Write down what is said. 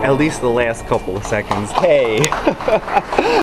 At least the last couple of seconds. Hey!